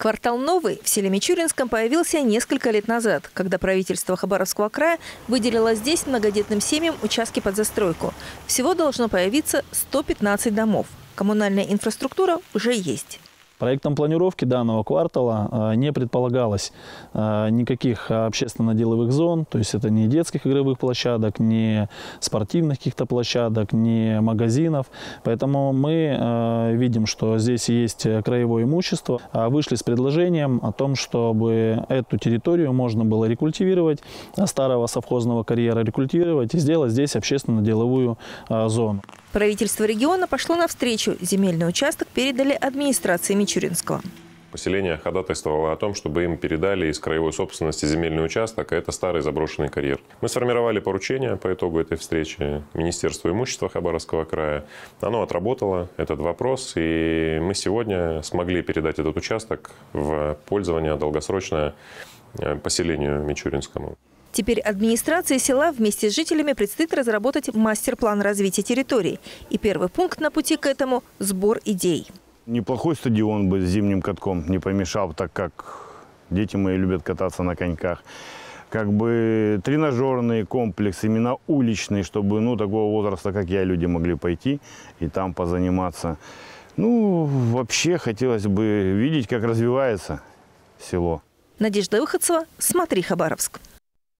Квартал «Новый» в селе Мичуринском появился несколько лет назад, когда правительство Хабаровского края выделило здесь многодетным семьям участки под застройку. Всего должно появиться 115 домов. Коммунальная инфраструктура уже есть. Проектом планировки данного квартала не предполагалось никаких общественно-деловых зон, то есть это не детских игровых площадок, не спортивных каких-то площадок, не магазинов. Поэтому мы видим, что здесь есть краевое имущество. Вышли с предложением о том, чтобы эту территорию можно было рекультивировать, старого совхозного карьера рекультивировать и сделать здесь общественно-деловую зону. Правительство региона пошло навстречу. Земельный участок передали администрации Мичуринского. Поселение ходатайствовало о том, чтобы им передали из краевой собственности земельный участок, а это старый заброшенный карьер. Мы сформировали поручение по итогу этой встречи Министерству имущества Хабаровского края. Оно отработало этот вопрос, и мы сегодня смогли передать этот участок в пользование долгосрочное поселению Мичуринскому. Теперь администрации села вместе с жителями предстоит разработать мастер-план развития территории. И первый пункт на пути к этому – сбор идей. Неплохой стадион бы с зимним катком не помешал, так как дети мои любят кататься на коньках. Как бы тренажерный комплекс, именно уличный, чтобы такого возраста, как я, люди могли пойти и там позаниматься. Вообще хотелось бы видеть, как развивается село. Надежда Выходцева, «Смотри, Хабаровск».